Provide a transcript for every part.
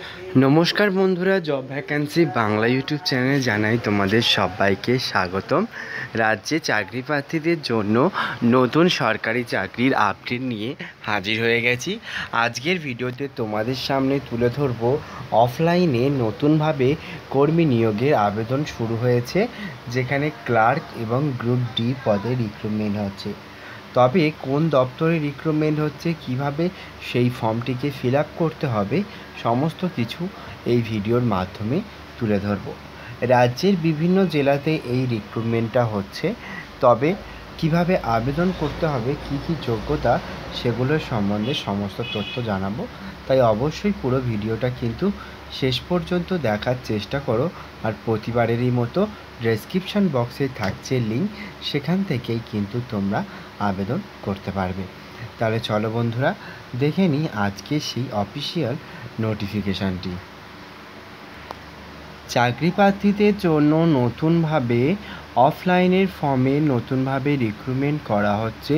নমস্কার বন্ধুরা, job vacancy Bangla YouTube চ্যানেলে জানাই তোমাদের সবাইকে স্বাগতম। রাজ্যে চাকরি প্রার্থীদের জন্য নতুন সরকারি চাকরির আপডেট নিয়ে হাজির হয়ে গেছি। আজকের ভিডিওতে তোমাদের সামনে তুলে ধরব অফলাইনে নতুনভাবে কর্মী নিয়োগের আবেদন শুরু হয়েছে, যেখানে ক্লার্ক এবং গ্রুপ ডি পদে রিক্রুটমেন্ট হচ্ছে। তবে কোন দপ্তরে রিক্রুটমেন্ট হচ্ছে, কিভাবে সেই ফর্মটিকে ফিল আপ করতে হবে, সমস্ত কিছু এই ভিডিওর মাধ্যমে তুলে ধরব। রাজ্যের বিভিন্ন জেলাতে এই রিক্রুটমেন্টটা হচ্ছে, তবে কিভাবে আবেদন করতে হবে, কি কি যোগ্যতা, সেগুলোর সম্বন্ধে সমস্ত তথ্য জানাবো। তাই অবশ্যই পুরো ভিডিওটা কিন্তু শেষ পর্যন্ত দেখার চেষ্টা করো। আর প্রতিবারেরই মতো ডেসক্রিপশন বক্সে থাকছে লিঙ্ক, সেখান থেকেই কিন্তু তোমরা আবেদন করতে পারবে। তাহলে চলো বন্ধুরা, দেখে নিই আজকে সেই অফিসিয়াল নোটিফিকেশানটি। চাকরি প্রার্থীদের জন্য নতুনভাবে অফলাইনের ফর্মে নতুনভাবে রিক্রুটমেন্ট করা হচ্ছে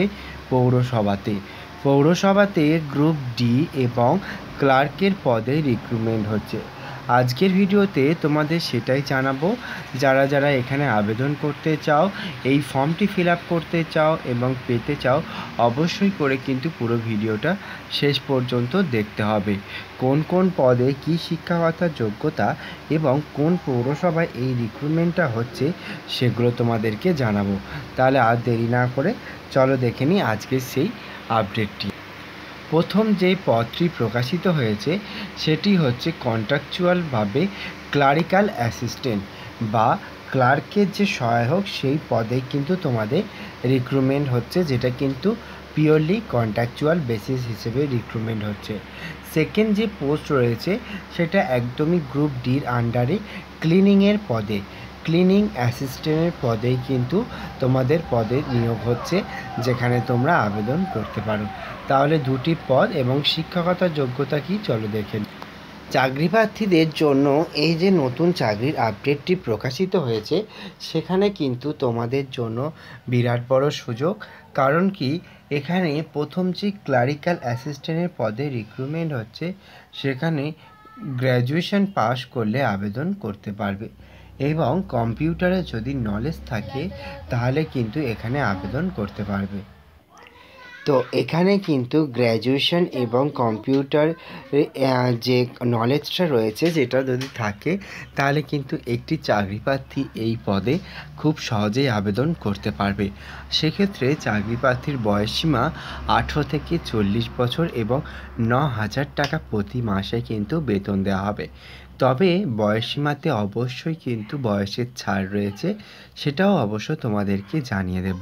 পৌরসভাতে গ্রুপ ডি এবং ক্লার্কের পদে রিক্রুটমেন্ট হচ্ছে। আজকের ভিডিওতে তোমাদের সেটাই জানাবো। যারা যারা এখানে আবেদন করতে চাও, এই ফর্মটি ফিল আপ করতে চাও এবং পেতে চাও, অবশ্যই করে কিন্তু পুরো ভিডিওটা শেষ পর্যন্ত দেখতে হবে। কোন কোন পদে কী শিক্ষাগত যোগ্যতা এবং কোন পৌরসভায় এই রিক্রুটমেন্টটা হচ্ছে, সেগুলো তোমাদেরকে জানাবো। তাহলে আর দেরি না করে চলো দেখে নিই আজকের সেই আপডেটটি। প্রথম যে পদটি প্রকাশিত হয়েছে সেটি হচ্ছে কন্ট্রাকচুয়ালভাবে ক্লারিক্যাল অ্যাসিস্ট্যান্ট বা ক্লার্কের যে সহায়ক, সেই পদে কিন্তু তোমাদের রিক্রুটমেন্ট হচ্ছে, যেটা কিন্তু পিওরলি কন্ট্রাকচুয়াল বেসিস হিসেবে রিক্রুটমেন্ট হচ্ছে। সেকেন্ড যে পোস্ট রয়েছে সেটা একদমই গ্রুপ ডির আন্ডারে ক্লিনিংয়ের পদে, ক্লিনিং অ্যাসিস্ট্যান্টের পদেই কিন্তু তোমাদের পদে নিয়োগ হচ্ছে, যেখানে তোমরা আবেদন করতে পারো। তাহলে দুটি পদ এবং শিক্ষাগত যোগ্যতা কি, চলো দেখে নিই। চাকরি প্রার্থীদের জন্য এই যে নতুন চাকরির আপডেটটি প্রকাশিত হয়েছে, সেখানে কিন্তু তোমাদের জন্য বিরাট বড় সুযোগ। কারণ কি, এখানে প্রথম যে ক্লারিক্যাল অ্যাসিস্ট্যান্টের পদে রিক্রুটমেন্ট হচ্ছে, সেখানে গ্র্যাজুয়েশন পাস করলে আবেদন করতে পারবে এবং কম্পিউটারে যদি নলেজ থাকে তাহলে কিন্তু এখানে আবেদন করতে পারবে। তো এখানে কিন্তু গ্র্যাজুয়েশন এবং কম্পিউটার যে নলেজটা রয়েছে, যেটা যদি থাকে তাহলে কিন্তু একটি চাকরি প্রার্থী এই পদে খুব সহজেই আবেদন করতে পারবে। সেক্ষেত্রে চাকরি প্রার্থীর বয়সসীমা 18 থেকে 40 বছর এবং 9,000 টাকা প্রতি মাসে কিন্তু বেতন দেওয়া হবে। তবে বয়সসীমাতে অবশ্যই কিন্তু বয়সের ছাড় রয়েছে, সেটাও অবশ্য তোমাদেরকে জানিয়ে দেব।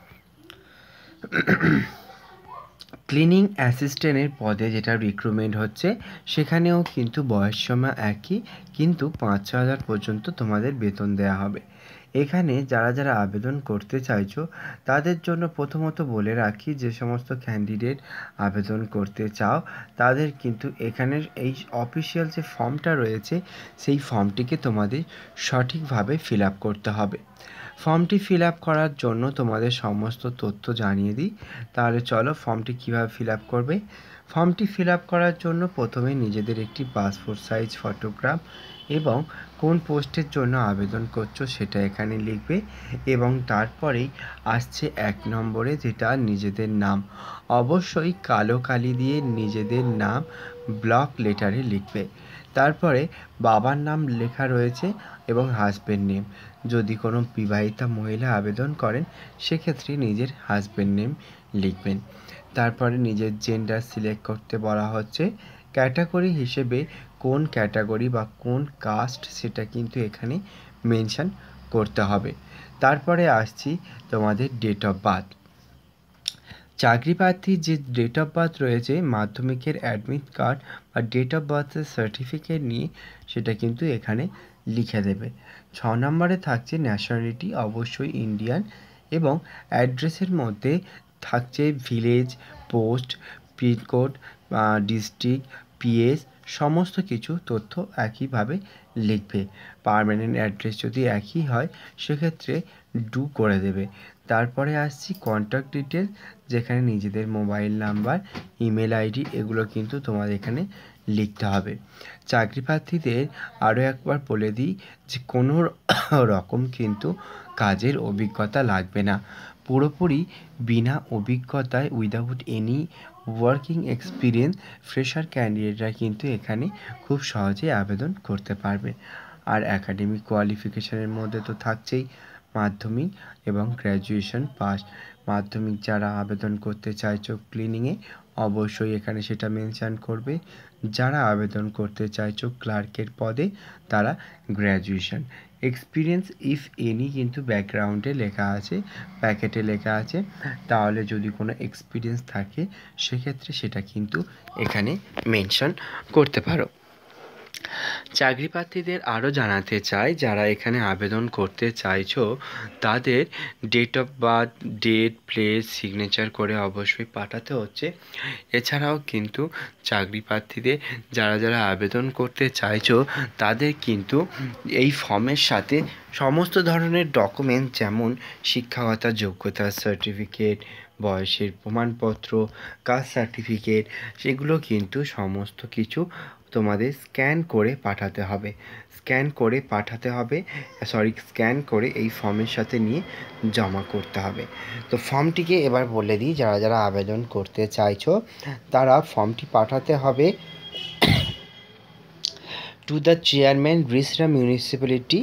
ক্লিনিং অ্যাসিস্ট্যান্টের পদে যেটা রিক্রুটমেন্ট হচ্ছে, সেখানেও কিন্তু বয়সসীমা একই, কিন্তু 5,000 পর্যন্ত তোমাদের বেতন দেওয়া হবে। এখানে যারা যারা আবেদন করতে চাইছো, তাদের জন্য প্রথমত বলে রাখি, যে সমস্ত ক্যান্ডিডেট আবেদন করতে চাও তাদের কিন্তু এখানের এই অফিসিয়াল যে ফর্মটা রয়েছে, সেই ফর্মটিকে তোমাদের সঠিকভাবে ফিল আপ করতে হবে। ফর্মটি ফিল আপ করার জন্য তোমাদের সমস্ত তথ্য জানিয়ে দিই। তাহলে চলো ফর্মটি কীভাবে ফিল আপ করবে। ফর্মটি ফিল আপ করার জন্য প্রথমে নিজেদের একটি পাসপোর্ট সাইজ ফটোগ্রাফ এবং কোন পোস্টের জন্য আবেদন করছো সেটা এখানে লিখবে, এবং তারপরেই আসছে 1 নম্বরে, যেটা নিজেদের নাম। অবশ্যই কালো কালি দিয়ে নিজেদের নাম ব্লক লেটারে লিখবে। তারপরে বাবার নাম লেখা রয়েছে এবং হাজব্যান্ড নেম। যদি কোনো বিবাহিতা মহিলা আবেদন করেন, সেক্ষেত্রে নিজের হাজব্যান্ড নেম লিখবেন। তারপরে নিজের জেন্ডার সিলেক্ট করতে বলা হচ্ছে। ক্যাটাগরি হিসেবে কোন ক্যাটাগরি বা কোন কাস্ট, সেটা কিন্তু এখানে মেনশন করতে হবে। তারপরে আসছি তোমাদের ডেট অফ বার্থ। চাকরি প্রার্থীর যে ডেট অফ বার্থ রয়েছে, মাধ্যমিকের অ্যাডমিট কার্ড বা ডেট অফ বার্থের সার্টিফিকেট নিয়ে সেটা কিন্তু এখানে লিখে দেবে। 6 নম্বরে থাকছে ন্যাশনালিটি, অবশ্যই ইন্ডিয়ান, এবং অ্যাড্রেসের মধ্যে থাকছে village, post, pincode, district, PS, সমস্ত কিছু তথ্য একইভাবে লিখবে। পার্মানেন্ট অ্যাড্রেস যদি একই হয়, সেক্ষেত্রে ডু করে দেবে। তারপরে আসছি কন্ট্যাক্ট ডিটেলস, যেখানে নিজেদের মোবাইল নাম্বার, ইমেল আইডি, এগুলো কিন্তু তোমাদের এখানে লিখতে হবে। চাকরি প্রার্থীদের আরও একবার বলে দিই যে কোনো রকম কিন্তু কাজের অভিজ্ঞতা লাগবে না। পুরোপুরি বিনা অভিজ্ঞতায় without any working experience fresher ক্যান্ডিডেটরা কিন্তু এখানে খুব সহজেই আবেদন করতে পারবে। আর একাডেমিক কোয়ালিফিকেশনের মধ্যে তো থাকছেই মাধ্যমিক এবং গ্র্যাজুয়েশন পাস। মাধ্যমিক যারা আবেদন করতে চাইছো ক্লিনিংয়ে, অবশ্যই এখানে সেটা মেনশান করবে। যারা আবেদন করতে চাইছো ক্লার্কের পদে, তারা গ্র্যাজুয়েশন। এক্সপিরিয়েন্স ইফ এনি কিন্তু ব্যাকগ্রাউন্ডে লেখা আছে, প্যাকেটে লেখা আছে। তাহলে যদি কোনো এক্সপিরিয়েন্স থাকে সেক্ষেত্রে সেটা কিন্তু এখানে মেনশন করতে পারো। চাকরি প্রার্থীদের আরও জানাতে চাই, যারা এখানে আবেদন করতে চাইছো তাদের date of birth, date, place signature করে অবশ্যই পাঠাতে হচ্ছে। এছাড়াও কিন্তু চাকরি প্রার্থীদের যারা যারা আবেদন করতে চাইছো তাদের কিন্তু এই ফর্মের সাথে সমস্ত ধরনের ডকুমেন্ট, যেমন শিক্ষাগত যোগ্যতা সার্টিফিকেট, বয়সের প্রমাণপত্র, কাস্ট সার্টিফিকেট, সেগুলো কিন্তু সমস্ত কিছু তোমাদের স্ক্যান করে পাঠাতে হবে। স্ক্যান করে এই ফর্মের সাথে নিয়ে জমা করতে হবে। তো ফর্মটিকে এবার বলে দিই, যারা যারা আবেদন করতে চাইছো তারা ফর্মটি পাঠাতে হবে to the chairman Rishra municipality,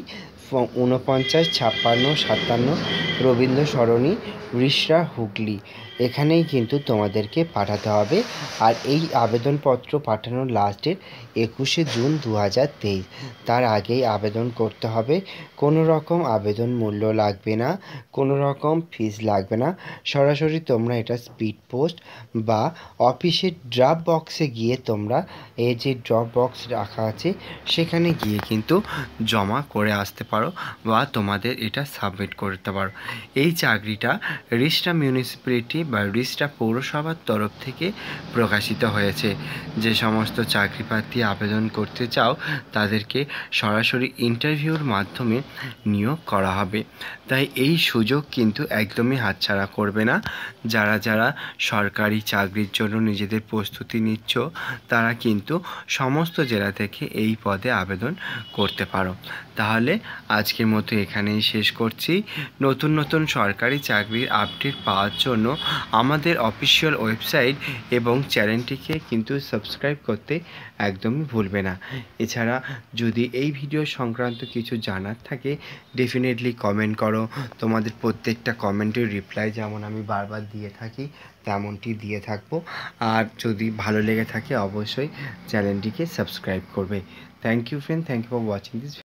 495657 Rabindra Sarani, Rishra, Hooghly. এখানেই কিন্তু তোমাদেরকে পাঠাতে হবে। আর এই আবেদনপত্র পাঠানোর লাস্ট ডেট 21শে জুন 2023। তার আগেই আবেদন করতে হবে। কোনো রকম আবেদন মূল্য লাগবে না, কোনো রকম ফিস লাগবে না। সরাসরি তোমরা এটা স্পিড পোস্ট বা অফিসের ড্রপ বক্সে গিয়ে তোমরা এই যে ড্রপ বক্স রাখা আছে সেখানে গিয়ে কিন্তু জমা করে আসতে পারো বা তোমাদের এটা সাবমিট করতে পারো। এই চাকরিটা রিষড়া মিউনিসিপ্যালিটি বা রিষড়া পৌরসভার তরফ থেকে প্রকাশিত হয়েছে। যে সমস্ত চাকরি প্রার্থী আবেদন করতে চাও তাদেরকে সরাসরি ইন্টারভিউর মাধ্যমে নিয়োগ করা হবে। তাই এই সুযোগ কিন্তু একদমই হাতছাড়া করবে না। যারা যারা সরকারি চাকরির জন্য নিজেদের প্রস্তুতি নিচ্ছ তারা কিন্তু সমস্ত জেলা থেকে এই পদে আবেদন করতে পারো। তাহলে আজকের মতো এখানেই শেষ করছি। নতুন নতুন সরকারি চাকরির আপডেট পাওয়ার জন্য আমাদের অফিসিয়াল ওয়েবসাইট এবং চ্যানেলটিকে কিন্তু সাবস্ক্রাইব করতে একদমই ভুলবে না। এছাড়া যদি এই ভিডিও সংক্রান্ত কিছু জানার থাকে ডেফিনেটলি কমেন্ট করো। তোমাদের প্রত্যেকটা কমেন্টের রিপ্লাই যেমন আমি বারবার দিয়ে থাকি তেমনটি দিয়ে থাকবো। আর যদি ভালো লেগে থাকে অবশ্যই চ্যানেলটিকে সাবস্ক্রাইব করবে। Thank you friend, thank you for watching this.